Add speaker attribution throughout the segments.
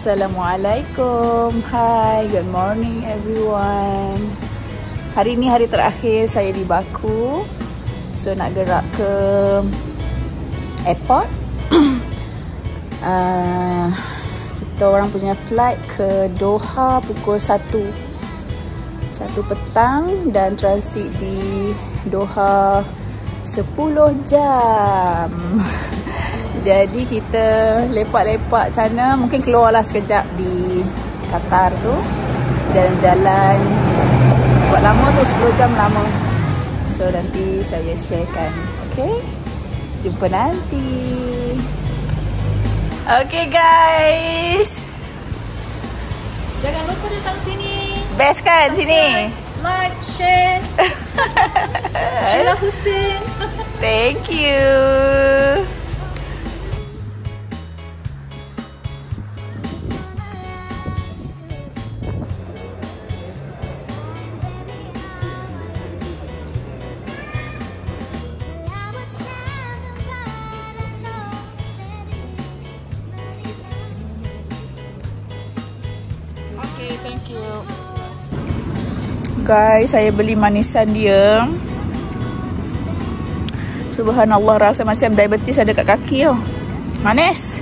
Speaker 1: Assalamualaikum. Hi, good morning everyone. Hari ni hari terakhir saya di Baku. So nak gerak ke airport. Kita orang punya flight ke Doha pukul 1 petang dan transit di Doha 10 jam. Jadi kita lepak-lepak sana, mungkin keluarlah sekejap di Qatar tu, jalan-jalan. Sebab lama tu 10 jam lama. So nanti saya sharekan. Okay, jumpa nanti. Okay guys,
Speaker 2: jangan lupa datang sini.
Speaker 1: Best kan sini?
Speaker 2: Like, share. Sheila Hussein.
Speaker 1: Thank you. Okay, thank you. Guys, saya beli manisan dia. Subhanallah, rasa macam diabetes ada kat kaki tau. Manis.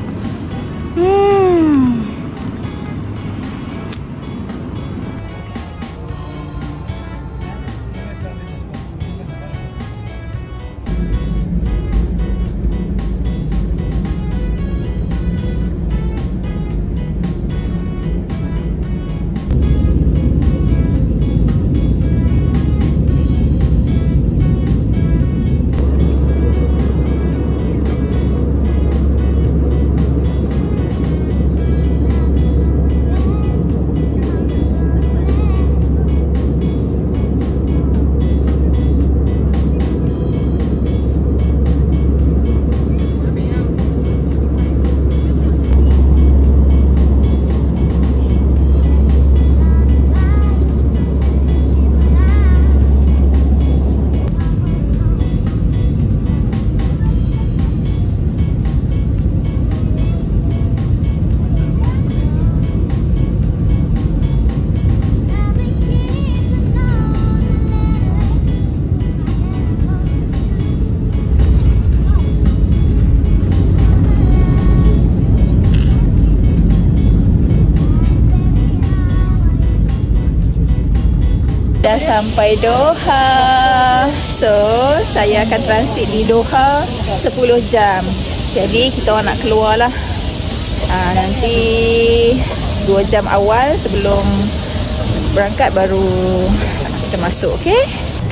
Speaker 1: Dah sampai Doha. So saya akan transit di Doha 10 jam. Jadi kita orang nak keluar lah nanti 2 jam awal sebelum berangkat baru kita masuk. Okay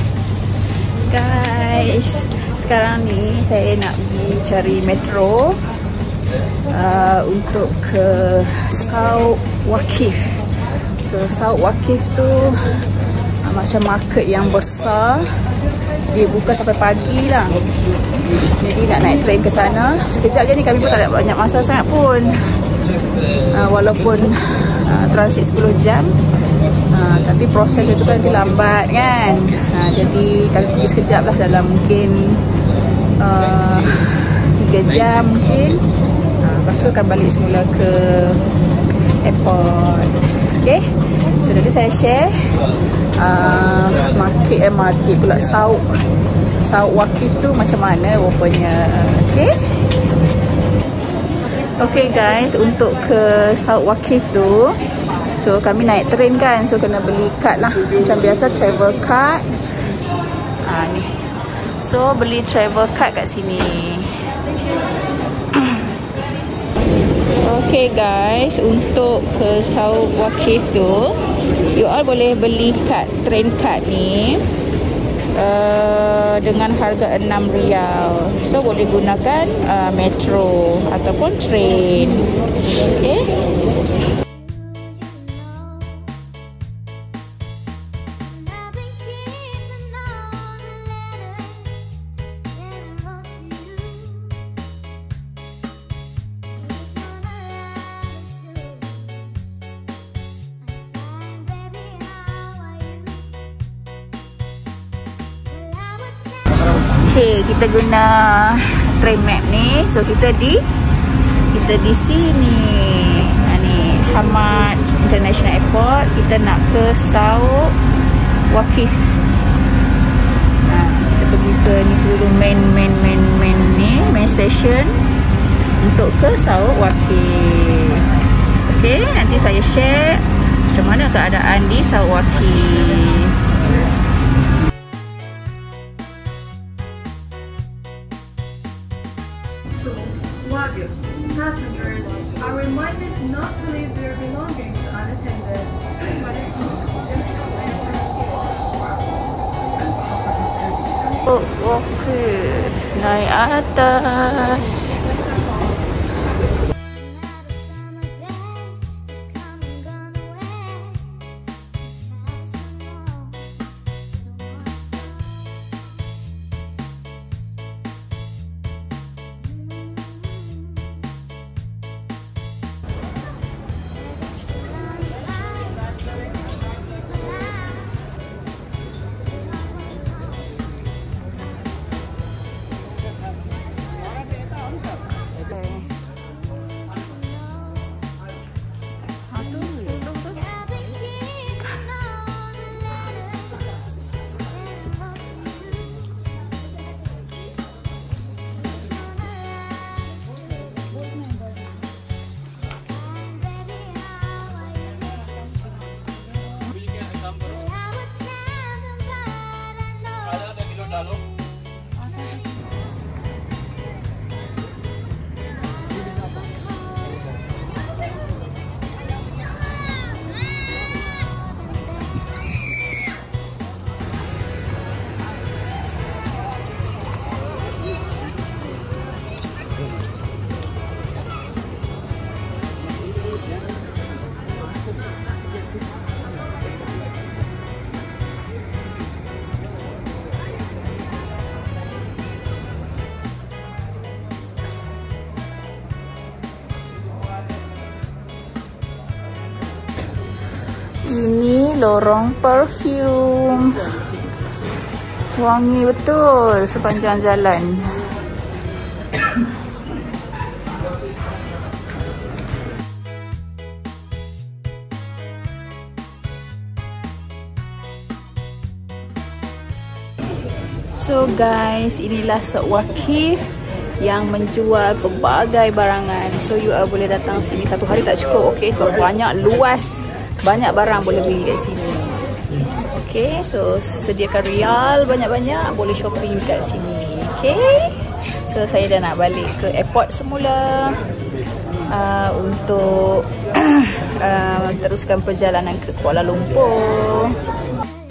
Speaker 1: guys, sekarang ni saya nak pergi cari metro untuk ke Souq Waqif. So Souq Waqif tu macam market yang besar. Dia buka sampai pagi lah. Jadi nak naik train ke sana. Sekejap je ni, kami pun tak ada banyak masa sangat pun. Walaupun transit 10 jam, tapi proses itu kan nanti lambat kan. Jadi kami pergi sekejap lah, dalam mungkin 3 jam mungkin. Lepas tu akan balik semula ke airport. Okay, so nanti saya share market pula Souq Waqif tu macam mana rupanya. Okay guys, untuk ke Souq Waqif tu, so kami naik train kan, so kena beli kad lah, macam biasa travel card. Ni, so beli travel card kat sini. Okay guys, untuk ke Souq Waqif tu, you all boleh beli kad, train card ni dengan harga RM6. So boleh gunakan metro ataupun train. Okay. Okay, kita guna train map ni. So kita di sini. Ni Hamad International Airport. Kita nak ke Sauk Waqif. Kita pergi ke ni seluruh main station untuk ke Sauk Waqif. Okey, nanti saya share macam mana keadaan di Sauk Waqif.
Speaker 2: So, Waqif passengers are reminded not to leave their belongings unattended.
Speaker 1: Waqif, naik atas. Ini lorong perfume. Wangi betul sepanjang jalan. So guys, inilah Sauk Waqif yang menjual pelbagai barangan. So you boleh datang sini, satu hari tak cukup, okey, sebab banyak, luas, banyak barang boleh beli kat sini. Okey, so sediakan rial banyak-banyak, boleh shopping kat sini. Okey, so saya dah nak balik ke airport semula untuk teruskan perjalanan ke Kuala Lumpur.